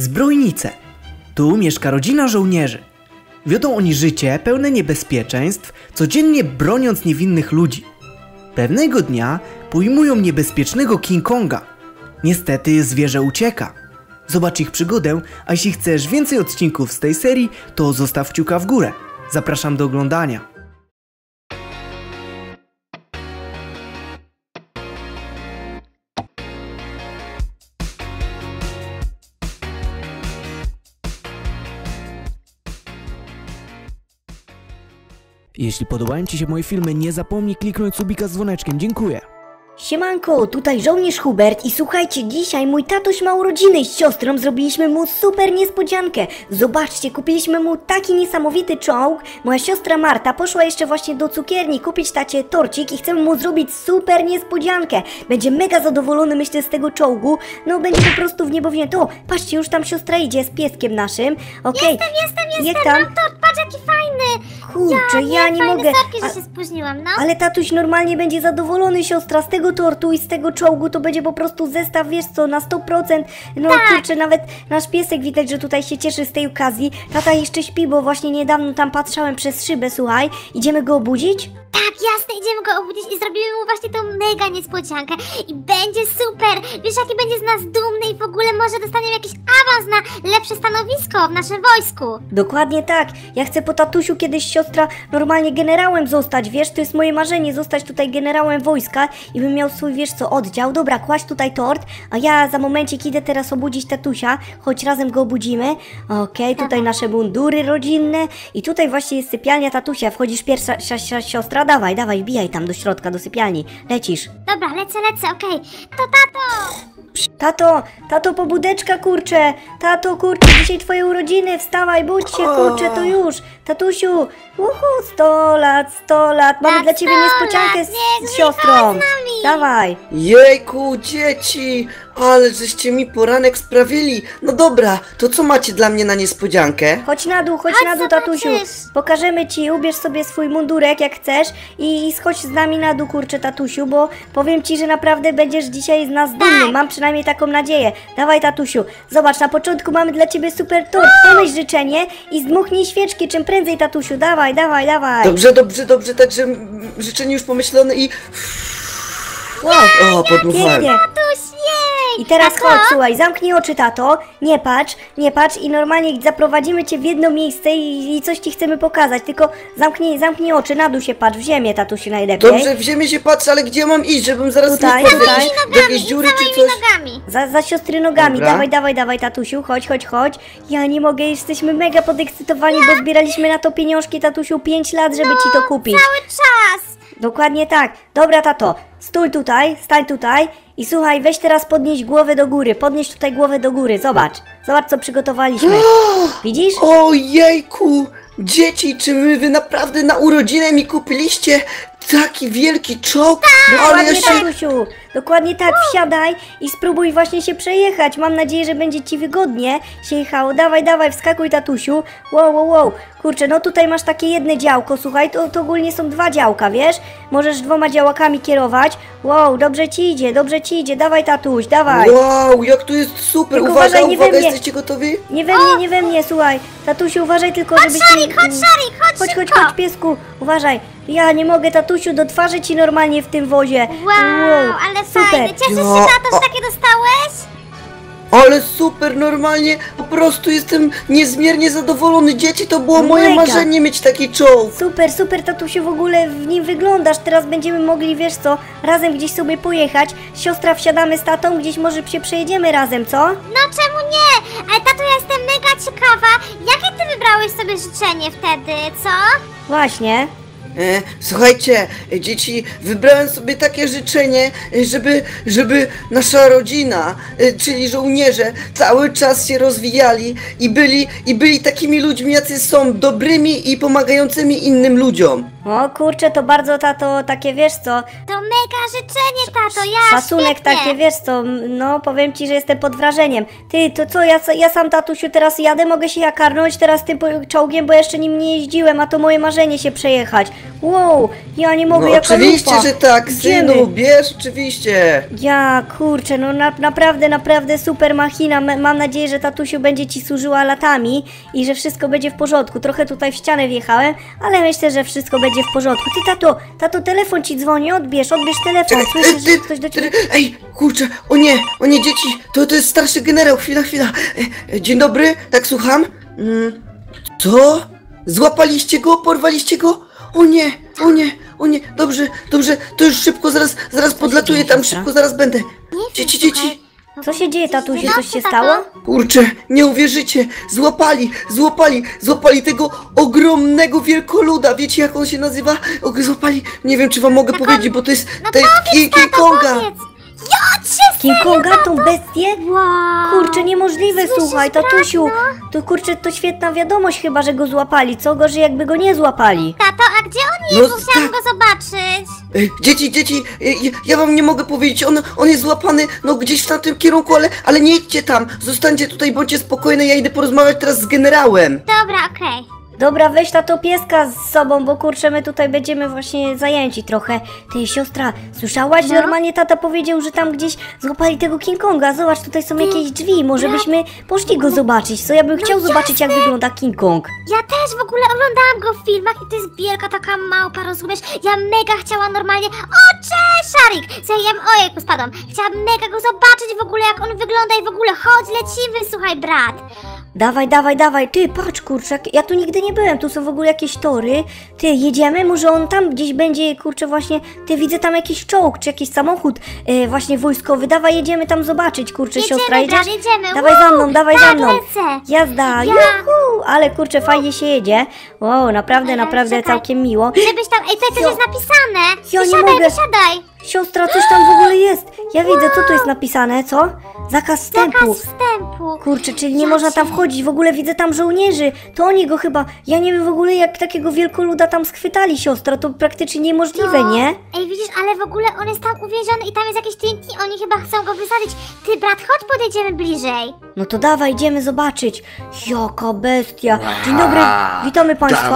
Zbrojnice. Tu mieszka rodzina żołnierzy. Wiodą oni życie pełne niebezpieczeństw, codziennie broniąc niewinnych ludzi. Pewnego dnia pojmują niebezpiecznego King Konga. Niestety zwierzę ucieka. Zobacz ich przygodę, a jeśli chcesz więcej odcinków z tej serii, to zostaw kciuka w górę. Zapraszam do oglądania. Jeśli podobają Ci się moje filmy, nie zapomnij kliknąć subika z dzwoneczkiem. Dziękuję. Siemanko, tutaj żołnierz Hubert i słuchajcie, dzisiaj mój tatuś ma urodziny z siostrą, zrobiliśmy mu super niespodziankę. Zobaczcie, kupiliśmy mu taki niesamowity czołg. Moja siostra Marta poszła jeszcze właśnie do cukierni kupić tacie torcik i chcemy mu zrobić super niespodziankę. Będzie mega zadowolony, myślę, z tego czołgu. No, będzie po prostu w niebo wzięty. O, patrzcie, już tam siostra idzie z pieskiem naszym. Okej. Jestem, mam tort, patrz jaki fajny! Kurczę, ja nie mogę. Sorki, że się spóźniłam, no. Ale tatuś normalnie będzie zadowolony, siostra, z tego tortu i z tego czołgu. To będzie po prostu zestaw, wiesz co, na 100%. No tak. Kurczę, nawet nasz piesek widać, że tutaj się cieszy z tej okazji. Tata jeszcze śpi, bo właśnie niedawno tam patrzałem przez szybę, słuchaj. Idziemy go obudzić? Tak, jasne, idziemy go obudzić i zrobimy mu właśnie tą mega niespodziankę. I będzie super! Wiesz, jaki będzie z nas dumny i w ogóle może dostaniemy jakiś awans na lepsze stanowisko w naszym wojsku. Dokładnie tak. Ja chcę po tatusiu kiedyś, siostra, normalnie generałem zostać, wiesz? To jest moje marzenie, zostać tutaj generałem wojska i bym miał swój, wiesz co, oddział. Dobra, kładź tutaj tort, a ja za momencik idę teraz obudzić tatusia, choć razem go obudzimy. Okej, tutaj nasze mundury rodzinne i tutaj właśnie jest sypialnia tatusia. Wchodzisz pierwsza siostra, dawaj, wbijaj tam do środka, do sypialni. Lecisz. Dobra, lecę, okej. To Tato, pobudeczka, kurczę. Tato, kurczę, dzisiaj twoje urodziny, wstawaj, budź się, kurczę, to już. Tatusiu, 100 lat. Mamy dla ciebie niespodziankę z siostrą. Dawaj. Jejku, dzieci, ale żeście mi poranek sprawili. No dobra, to co macie dla mnie na niespodziankę? Chodź na dół, tatusiu. Pokażemy ci, ubierz sobie swój mundurek jak chcesz i schodź z nami na dół, kurczę, tatusiu, bo powiem ci, że naprawdę będziesz dzisiaj z nas dumny. Mam przynajmniej taką nadzieję. Dawaj, tatusiu, zobacz, na początku mamy dla ciebie super tort. Pomyśl życzenie i zdmuchnij świeczki czym prędzej, tatusiu. Dawaj. Dobrze, także życzenie już pomyślone i... Wow, o, podmuchałem. pięknie. tatuś, jej! I teraz chodź, słuchaj, zamknij oczy, tato, nie patrz i normalnie zaprowadzimy cię w jedno miejsce i coś ci chcemy pokazać, tylko zamknij oczy, na dół się patrz, w ziemię, tatusiu, najlepiej. Dobrze, w ziemię się patrzę, ale gdzie mam iść, żebym zaraz Tutaj, nie wpadł tutaj. do jakiejś dziury czy coś? nogami. Za siostry nogami, Dobra. dawaj, tatusiu, chodź. Ja nie mogę, jesteśmy mega podekscytowani, bo zbieraliśmy na to pieniążki, tatusiu, 5 lat, żeby ci to kupić. Cały czas! Dokładnie tak. Dobra, tato, stań tutaj i słuchaj, weź teraz podnieś głowę do góry, zobacz co przygotowaliśmy. Widzisz? Ojejku, dzieci, czy wy naprawdę na urodzinę mi kupiliście taki wielki czołg? Dokładnie, tatusiu, dokładnie tak, wsiadaj i spróbuj właśnie się przejechać. Mam nadzieję, że będzie ci wygodnie się jechało. Dawaj, wskakuj, tatusiu. Wow. Kurczę, no tutaj masz takie jedno działko, słuchaj, to ogólnie są 2 działka, wiesz? Możesz 2 działkami kierować. Wow, dobrze ci idzie, dawaj, tatuś, dawaj. Wow, jak tu jest super, Tylko uwaga, uważaj, nie we mnie. jesteście gotowi? Nie we mnie, słuchaj. Tatusiu, uważaj tylko, żebyś nie... Chodź, szybko. Chodź, piesku, uważaj. Ja nie mogę, tatusiu, do twarzy ci normalnie w tym wozie. Wow, ale super. fajne. Cieszysz się, tato, że takie dostałeś? Ale super, normalnie, po prostu jestem niezmiernie zadowolony. Dzieci, to było moje Mega. marzenie mieć taki czołg. Super, tatusiu, w ogóle w nim wyglądasz. Teraz będziemy mogli, wiesz co, razem gdzieś sobie pojechać. Siostra, wsiadamy z tatą, gdzieś może się przejedziemy razem, co? No czemu nie? Ale tato, ja jestem mega ciekawa. Jakie ty wybrałeś sobie życzenie wtedy, co? Właśnie. Słuchajcie, dzieci, wybrałem sobie takie życzenie, żeby nasza rodzina, czyli żołnierze, cały czas się rozwijali i byli takimi ludźmi, jacy są dobrymi i pomagającymi innym ludziom. O kurczę, to bardzo, tato, takie wiesz co, To mega życzenie, tato, ja szacunek świetnie. takie, wiesz co, no powiem ci, że jestem pod wrażeniem. Ty, to co, ja sam, tatusiu, teraz jadę, mogę się ja karnąć teraz tym czołgiem, bo jeszcze nim nie jeździłem, a to moje marzenie się przejechać. Wow, ja nie mogę, No jaka oczywiście, lupa. że tak, Idziemy. synu, bierz, oczywiście. Ja, kurczę, no naprawdę super machina. Mam nadzieję, że tatusiu będzie ci służyła latami i że wszystko będzie w porządku. Trochę tutaj w ścianę wjechałem, ale myślę, że wszystko będzie w porządku. Ty, tato, telefon ci dzwoni, odbierz telefon. Słyszysz, że ktoś do ciebie... Ej, kurczę, o nie, dzieci, to jest starszy generał, chwila. Dzień dobry, tak słucham? Co? Złapaliście go, porwaliście go? O nie, dobrze, to już szybko, zaraz podlatuję tam, szybko, zaraz będę. Dzieci. Co się dzieje, tatusiu? Coś się tato? stało? Kurczę, nie uwierzycie, złapali tego ogromnego wielkoluda, wiecie jak on się nazywa? Złapali, nie wiem czy wam mogę powiedzieć, bo to jest King Konga. Powiedz. Ja King Konga, tą bestię? Wow. Kurczę, niemożliwe, Słyszysz, słuchaj, brat, tatusiu. no? To kurczę, to świetna wiadomość chyba, że go złapali. Co gorzej, jakby go nie złapali. Tato, a gdzie on jest? No Bo chciałam tak. go zobaczyć. Dzieci, ja wam nie mogę powiedzieć, on jest złapany, no gdzieś w tamtym kierunku, ale nie idźcie tam, zostańcie tutaj, bądźcie spokojne, ja idę porozmawiać teraz z generałem. Dobra, okej. Dobra, weź tato pieska z sobą, bo kurczę, my tutaj będziemy właśnie zajęci trochę. Ty, siostra, słyszałaś? No? Normalnie tata powiedział, że tam gdzieś złapali tego King Konga. Zobacz, tutaj są jakieś drzwi, może byśmy poszli go zobaczyć, co? Ja bym chciał zobaczyć, jak wygląda King Kong. Ja też w ogóle oglądałam go w filmach i to jest wielka taka małpa, rozumiesz? Ja mega chciałam normalnie... O, cześć, Szarik! Ojejku, spadłam. Chciałam mega go zobaczyć w ogóle, jak on wygląda i w ogóle chodź, lecimy, słuchaj, brat. Dawaj, ty, patrz, kurczę, ja tu nigdy nie byłem, tu są w ogóle jakieś tory. Ty, jedziemy, może on tam gdzieś będzie, kurczę, właśnie, ty, widzę tam jakiś czołg, czy jakiś samochód właśnie wojskowy. Dawaj, jedziemy tam zobaczyć, kurczę, Jedziemy, siostra, jedziesz? brat, jedziemy. Dawaj za mną, dawaj za tak, mną. lecę. Jazda, juhu, ale kurczę, fajnie się jedzie. Wow, naprawdę czekaj. całkiem miło. Żebyś tam... Ej, tutaj coś jest napisane. Ja nie Wysiadaj, mogę. wysiadaj. Siostra, coś tam w ogóle jest. Ja widzę, co tu jest napisane, co? Zakaz wstępu. Zakaz wstępu. Kurczę, czyli nie można tam wchodzić, w ogóle widzę tam żołnierzy, to oni go chyba, ja nie wiem w ogóle jak takiego wielkoluda tam schwytali, siostra, to praktycznie niemożliwe, nie? Ej, widzisz, ale w ogóle on jest tam uwięziony i tam jest jakieś TNT, oni chyba chcą go wysadzić. Ty, brat, chodź, podejdziemy bliżej. No to dawaj, idziemy zobaczyć. Jaka bestia. Dzień dobry, witamy państwa.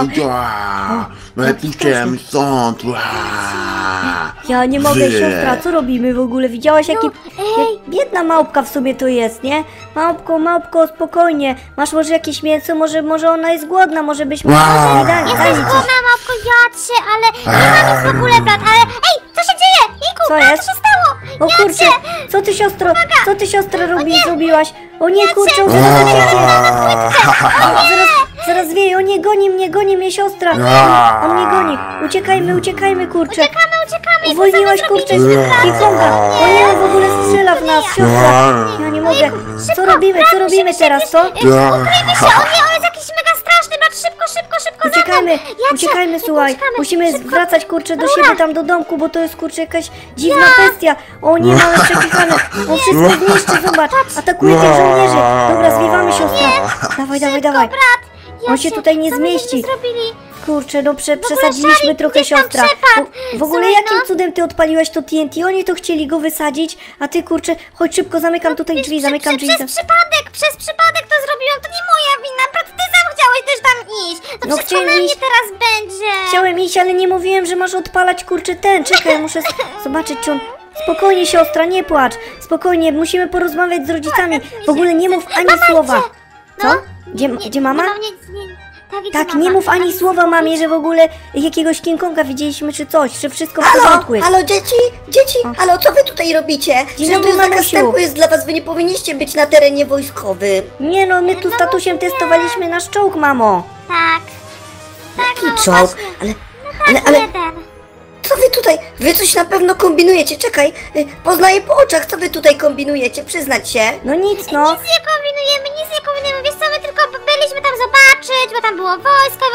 Napiszcie stąd. Ja nie mogę, siostra, co robimy w ogóle? Widziałaś jaki... ej. Jak biedna małpka w sumie to jest, nie? Małpko, spokojnie. Masz może jakieś mięso? Może ona jest głodna, może byśmy... Daj mi coś. Głodna, małpko, jadź się, ale nie ma nic w ogóle, brat, ale... Ej, co się dzieje? Jejku, Co brat, jest? co się stało? O Jadź kurczę, się. co ty siostro zrobiłaś? O nie, kurczę, on zaraz wieje, o nie, goni mnie siostra. On mnie goni, uciekajmy, kurczę. Uciekamy. Uwolniłaś, kurczę, King Konga. O nie, on w ogóle strzela w nas, siostra. Ja nie mogę. Co robimy teraz, co? Ukryjmy się, on jest jakiś mega straszny, brat, szybko, Uciekajmy, słuchaj. Musimy szybko. wracać, kurczę, do Dobra. siebie tam do domku, bo to jest, kurczę, jakaś dziwna bestia. O nie, mamy przekichane. On wszystko zniszczy, zobacz. Atakuje tych żołnierzy. Dobra, zwiewamy, siostra. Dawaj. On się tutaj nie zmieści. Kurczę, no przesadziliśmy Szarik trochę, gdzieś tam siostra. przepadł. W ogóle Słuchaj, jakim no. cudem ty odpaliłaś to TNT? Oni to chcieli go wysadzić, a ty, kurczę, chodź szybko, zamykam tutaj drzwi, zamykam drzwi. Przez przypadek to zrobiłam, to nie moja wina, brat, ty sam chciałeś też tam iść. To No wszystko chciałem na mnie iść. teraz będzie. Chciałem iść, ale nie mówiłem, że masz odpalać, kurczę, ten. Czekaj, muszę zobaczyć, czy on... Spokojnie, siostra, nie płacz. Spokojnie, musimy porozmawiać z rodzicami. W ogóle nie mów ani słowa. Co? Gdzie mama? Tak, nie mów ani słowa mamie, że w ogóle jakiegoś King Konga widzieliśmy czy coś, że wszystko w porządku jest. Halo dzieci, halo, co wy tutaj robicie? Dzień Przecież dobry, to zakaz mamusiu. wstępu jest dla was, wy nie powinniście być na terenie wojskowym. Nie no, my tu z tatusiem testowaliśmy nasz czołg, mamo. Tak, Jaki no czołg? właśnie. Ale Jeden. co wy tutaj? Wy coś na pewno kombinujecie, czekaj, poznaję po oczach, co wy tutaj kombinujecie, przyznać się. No nic, no. Nic nie kombinujemy, wiesz co, my tylko byliśmy tam zobaczyć, bo tam było wojsko i w ogóle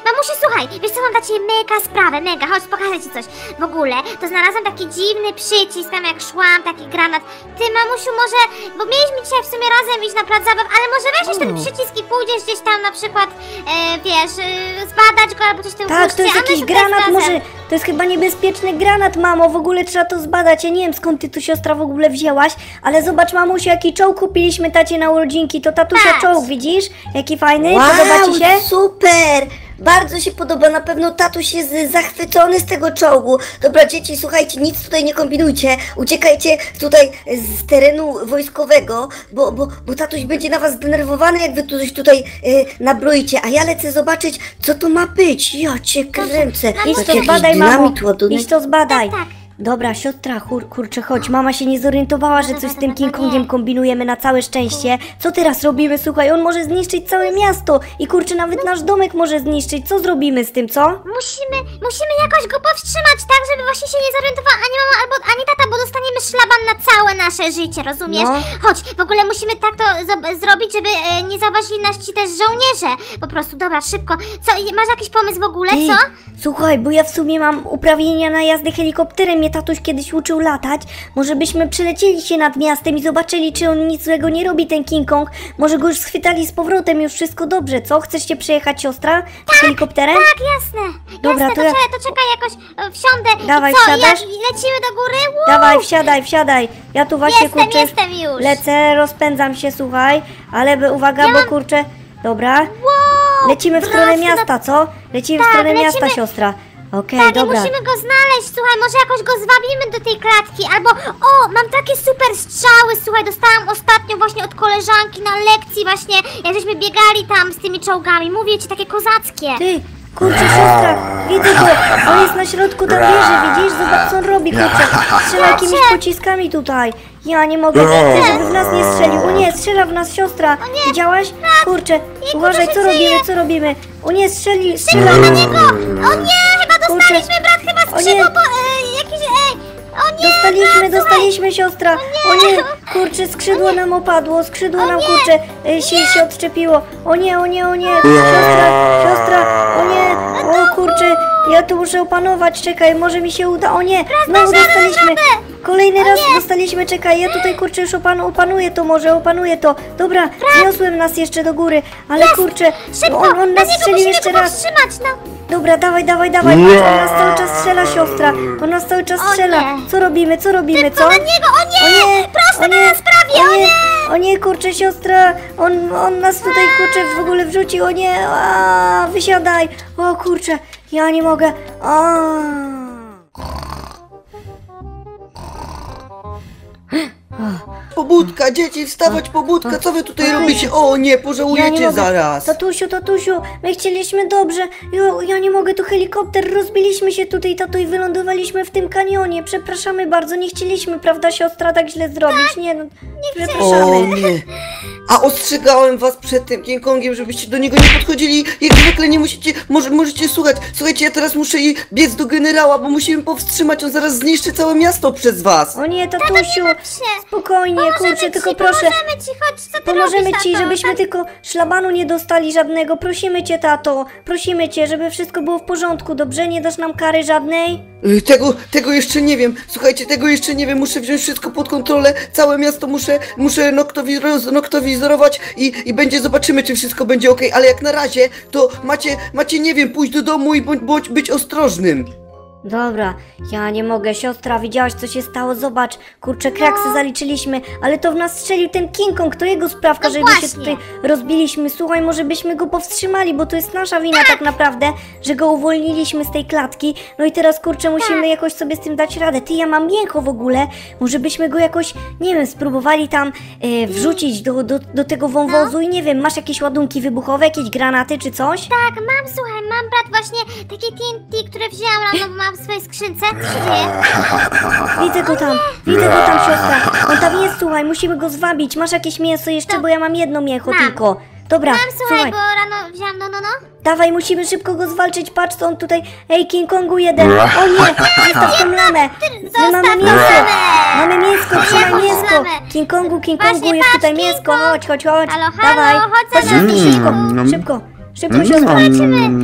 Mamusiu, słuchaj, wiesz co, mam dla ciebie mega sprawę, mega, chodź, pokażę ci coś. W ogóle, to znalazłam taki dziwny przycisk, tam jak szłam, taki granat. Ty, mamusiu, może, bo mieliśmy dzisiaj w sumie razem iść na plac zabaw, ale może weźmiesz ten przycisk i pójdziesz gdzieś tam na przykład, wiesz, zbadać go albo coś w tym Tak, to jest jakiś granat, może to jest chyba niebezpieczny granat, mamo, w ogóle trzeba to zbadać. Ja nie wiem, skąd ty tu, siostra, w ogóle wzięłaś, ale zobacz, mamusiu, jaki czołg kupiliśmy tacie na urodzinki, to tatusia Tak. czołg, widzisz? Jaki fajny, Wow, podoba ci się? super! Bardzo się podoba, na pewno tatuś jest zachwycony z tego czołgu. Dobra, dzieci, słuchajcie, nic tutaj nie kombinujcie. Uciekajcie tutaj z terenu wojskowego, bo tatuś będzie na was zdenerwowany, jak wy tu coś tutaj nabroicie. A ja lecę zobaczyć, co to ma być. Ja cię kręcę. Idź to Jakiś zbadaj, mamo, dynamit ładny. idź to zbadaj. Tak. Dobra, siostra, kurczę, chodź, mama się nie zorientowała, że coś z tym King Kongiem kombinujemy na całe szczęście. Co teraz robimy? Słuchaj, on może zniszczyć całe miasto i kurczę, nawet nasz domek może zniszczyć. Co zrobimy z tym, co? Musimy jakoś go powstrzymać, tak, żeby właśnie się nie zorientowała ani mama, ani tata, bo dostaniemy szlaban na całe nasze życie, rozumiesz? No. Chodź, w ogóle musimy tak to zrobić, żeby nie zauważyli nas ci też żołnierze. Po prostu, dobra, szybko. Co, masz jakiś pomysł w ogóle, Ty, co? słuchaj, bo ja w sumie mam uprawnienia na jazdę helikopterem, mnie tatuś kiedyś uczył latać. Może byśmy przylecieli się nad miastem i zobaczyli, czy on nic złego nie robi, ten King Kong. Może go już schwytali z powrotem, już wszystko dobrze, co? Chcesz się przejechać, siostra? Helikopterem? Tak, jasne. Dobra, jasne, to ja- to czekaj, jakoś wsiądę. Dawaj, I co, wsiadasz? lecimy do góry? Woo! Dawaj, wsiadaj. Ja tu właśnie, kurczę, Jestem już. lecę, rozpędzam się, słuchaj. Ale uwaga, bo kurczę, dobra. Wow, Lecimy w stronę brać, miasta, co? Lecimy w Tak, stronę miasta, lecimy. siostra. Okej, Tak, i dobra. musimy go znaleźć, słuchaj, może jakoś go zwabimy do tej klatki, albo, o, mam takie super strzały, słuchaj, dostałam ostatnio właśnie od koleżanki na lekcji właśnie, jak żeśmy biegali tam z tymi czołgami, mówię ci, takie kozackie. Ty, kurczę, siostra, widzę go, on jest na środku tam wieży, widzisz? Zobacz, co on robi, kurczę, strzela jakimiś pociskami tutaj. Ja nie mogę, chcę, żeby w nas nie strzelił. O nie, strzela w nas siostra. Widziałaś? Kurczę, uważaj, co co się robimy, dzieje? co robimy? O nie, strzela Na niego! O nie, chyba dostaliśmy, Kurczę. brat, chyba O nie. skrzydło, bo, jakiś, o nie, brat, Dostaliśmy siostra. O nie, kurczę, skrzydło nam opadło, skrzydło nam, kurczę, się odczepiło. O nie, siostra, o nie, o kurczę, ja tu muszę opanować, czekaj, może mi się uda. O nie, znowu dostaliśmy. Kolejny raz dostaliśmy, czekaj, ja tutaj, kurczę, już opanuję to, może opanuję to. Dobra, zniosłem nas jeszcze do góry, ale kurczę, szybko, on na nas niego strzelił musimy jeszcze go raz. powstrzymać, no. Dobra, dawaj, patrz, on nas cały czas strzela, siostra. On nas cały czas O strzela. nie. Co robimy, co? Na niego, o nie, prosto na nas prawie, o nie. O nie, kurczę, siostra, on nas tutaj, kurczę, w ogóle wrzucił, o nie, wysiadaj. O kurczę, ja nie mogę. Pobudka, dzieci, wstawać, pobudka, co wy tutaj robicie? O nie, Ja nie pożałujecie mogę. zaraz. Tatusiu, my chcieliśmy dobrze. Ja nie mogę, tu helikopter, rozbiliśmy się tutaj, tato, i wylądowaliśmy w tym kanionie. Przepraszamy bardzo, nie chcieliśmy, prawda, siostra, tak źle zrobić. Nie no, przepraszamy. O nie. A ostrzegałem was przed tym King Kongiem, żebyście do niego nie podchodzili. Jak zwykle nie musicie, możecie słuchać. Słuchajcie, ja teraz muszę biec do generała, bo musimy powstrzymać, on zaraz zniszczy całe miasto przez was. O nie, tatusiu, się. spokojnie, kurczę, tylko proszę. Pomożemy ci, chodź, co ty Pomożemy robisz, ci, tato? żebyśmy tylko szlabanu nie dostali żadnego. Prosimy cię, tato. Prosimy cię, żeby wszystko było w porządku, dobrze? Nie dasz nam kary żadnej? Tego jeszcze nie wiem. Słuchajcie, tego jeszcze nie wiem. Muszę wziąć wszystko pod kontrolę. Całe miasto muszę noktowizorować i będzie, zobaczymy, czy wszystko będzie ok. Ale jak na razie, to macie, nie wiem, pójść do domu i być ostrożnym. Dobra, ja nie mogę, siostra, widziałaś, co się stało? Zobacz, kurczę, kraksy zaliczyliśmy, ale to w nas strzelił ten King Kong, to jego sprawka, No że my się właśnie. tutaj rozbiliśmy. Słuchaj, może byśmy go powstrzymali, bo to jest nasza wina tak naprawdę, że go uwolniliśmy z tej klatki. No i teraz, kurczę, musimy jakoś sobie z tym dać radę. Ty, ja mam mięcho w ogóle, może byśmy go jakoś, nie wiem, spróbowali tam wrzucić do tego wąwozu i nie wiem, masz jakieś ładunki wybuchowe, jakieś granaty czy coś? Tak, mam, słuchaj, mam, brat, właśnie takie TNT, które wzięłam rano, bo mam w swojej skrzynce. Co się dzieje? Widzę go tam, siostra. On tam jest, słuchaj, musimy go zwabić. Masz jakieś mięso jeszcze, bo ja mam jedno mięcho Mam. tylko. Dobra, Mam, słuchaj, słuchaj, bo rano wzięłam, no. dawaj, musimy szybko go zwalczyć. Patrz, co on tutaj. Ej, King Kongu jeden. O nie, zostaw tą lamę. My mamy Zostaw mięso. lamę. Mamy mięsko, trzymaj Jaką mięsko. lamę? King Kongu, Właśnie, jest tutaj patrz, mięsko. King Kong. Chodź. Halo, Dawaj. chodź za Chodź, nami. szybko, siostra.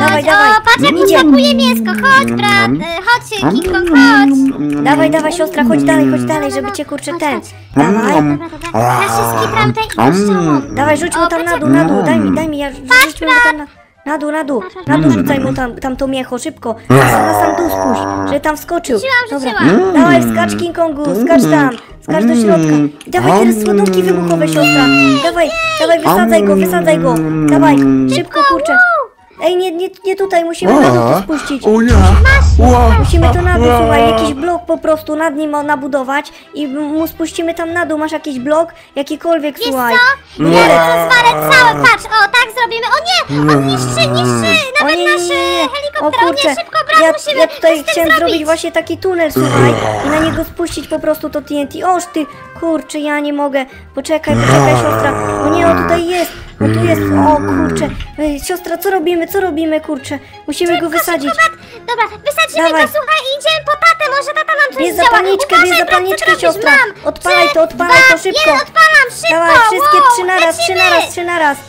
Dawaj, dawaj. O, patrz jak Idzie. smakuje mięsko, chodź brat, chodź King Kong, chodź. Dawaj, dawaj, siostra, chodź dalej, żeby cię kurczę Chodź, ten. chodź. Dawaj. Dobra, dobra. Ja się skitram tutaj i puszczałam. Dawaj, rzuć mu O, tam na patrz, dół, daj mi, rzućmy mu tam na dół, rzucaj mu tam to miecho, szybko, na sam dół spuść, żeby tam wskoczył. Rzuciłam. Dawaj, skacz King Kongu, skacz do środka. I dawaj teraz ładunki wybuchowe, siostra, dawaj, wysadzaj go, dawaj, szybko, kurczę. Ej, nie tutaj, musimy na dół to spuścić. O nie! Wow. Musimy to na dół, słuchaj, jakiś blok po prostu nad nim nabudować i mu spuścimy tam na dół. Masz jakiś blok? Jakikolwiek, Wiesz słuchaj. co? Ja to zwalę całe, patrz, o tak zrobimy. O nie, on niszczy nawet nasz O helikopter. O kurczę, nie, szybko brat, musimy ja tutaj coś z tym chciałem zrobić zrobić. właśnie taki tunel, słuchaj, i na niego spuścić po prostu to TNT. Oż ty, kurczę, ja nie mogę. Poczekaj, siostra. O nie, on tutaj jest. O tu jest, o kurczę. Ej, siostra, co robimy, kurczę. Musimy go wysadzić. Dobra, wysadzimy Dawaj. go, słuchaj, i idziemy po tatę, może tata nam coś Bierz zdziała. zapalniczkę, Uważaj, bierz brat, zapalniczkę, co robisz? siostra. Mam. Odpalaj to szybko. 1, odpalam, szybko. Dawaj, wszystkie wow, trzy naraz, lecimy.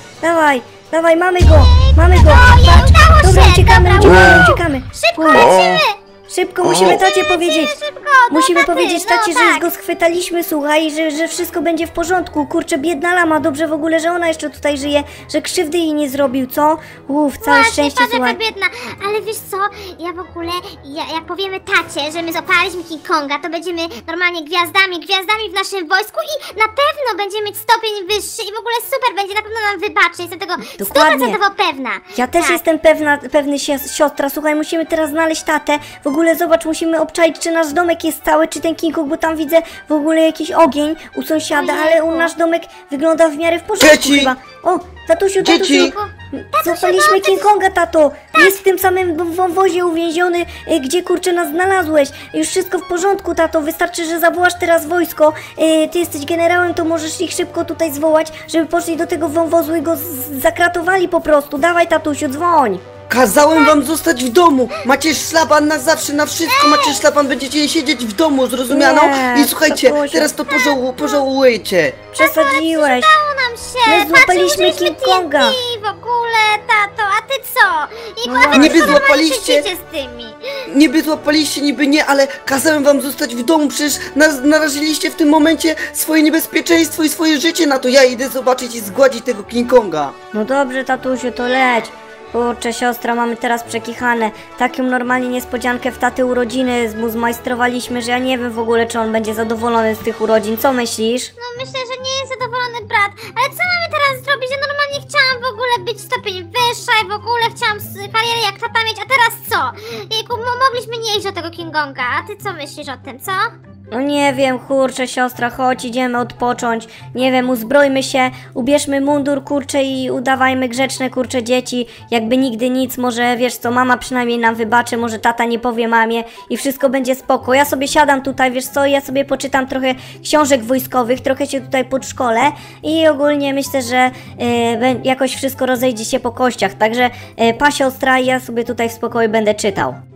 Dawaj, mamy go. O, Patrz. udało Dobra, się, uciekamy. Szybko Wow. lecimy. Szybko, musimy tacie powiedzieć. Szybko, Musimy do taty, powiedzieć no tacie, że tak. już go schwytaliśmy, słuchaj, że wszystko będzie w porządku. Kurczę, biedna lama, dobrze w ogóle, że ona jeszcze tutaj żyje, że krzywdy jej nie zrobił, co? Całe Właśnie, szczęście, patrz, słuchaj. jaka biedna. Ale wiesz co, ja w ogóle, jak powiemy tacie, że my złapaliśmy King Konga, to będziemy normalnie gwiazdami w naszym wojsku i na pewno będziemy mieć stopień wyższy i w ogóle super będzie, na pewno nam wybaczy, jestem tego Dokładnie. 100% pewna. Ja też Tak. jestem pewny siostra, słuchaj, musimy teraz znaleźć tatę. W ogóle zobacz, musimy obczaić, czy nasz domek jest cały, czy ten King Kong, bo tam widzę w ogóle jakiś ogień u sąsiada, ale nasz domek wygląda w miarę w porządku Dzieci! chyba. O, tatusiu, Dzieci! złapaliśmy King Konga, tato! Jest w tym samym wąwozie uwięziony, gdzie kurczę nas znalazłeś. Już wszystko w porządku, tato, wystarczy, że zawołasz teraz wojsko. Ty jesteś generałem, to możesz ich szybko tutaj zwołać, żeby poszli do tego wąwozu i go zakratowali po prostu. Dawaj, tatusiu, dzwoń! Kazałem wam zostać w domu! Macie szlaban na zawsze, na wszystko! Macie szlaban, będziecie siedzieć w domu, zrozumiano? Nie, I słuchajcie, tatusiu. teraz to pożałujecie! Przesadziłeś! Udało nam się! My złapaliśmy Patrzcie, King użyliśmy Konga. TNT w ogóle, tato, a ty co? A wy Niby co normalnie złapaliście- siedzicie z tymi? Niby złapaliście, niby nie, ale kazałem wam zostać w domu, przecież naraziliście w tym momencie swoje niebezpieczeństwo i swoje życie na to. Ja idę zobaczyć i zgładzić tego King Konga. No dobrze, tatusiu, to leć. Kurczę, siostra, mamy teraz przekichane. Taką normalnie niespodziankę w taty urodziny mu zmajstrowaliśmy, że ja nie wiem w ogóle, czy on będzie zadowolony z tych urodzin. Co myślisz? No myślę, że nie jest zadowolony brat, ale co mamy teraz zrobić? Ja normalnie chciałam w ogóle być stopień wyższa i w ogóle chciałam karierę jak tata mieć, a teraz co? Jejku, mogliśmy nie iść do tego King Konga, a ty co myślisz o tym, co? No nie wiem, kurczę, siostra, chodź, idziemy odpocząć. Nie wiem, uzbrojmy się, ubierzmy mundur, kurczę, i udawajmy grzeczne, kurczę, dzieci. Jakby nigdy nic, może, wiesz co, mama przynajmniej nam wybaczy, może tata nie powie mamie i wszystko będzie spoko. Ja sobie siadam tutaj, wiesz co, ja sobie poczytam trochę książek wojskowych, trochę się tutaj podszkolę i ogólnie myślę, że jakoś wszystko rozejdzie się po kościach. Także pa, siostra, ja sobie tutaj w spokoju będę czytał.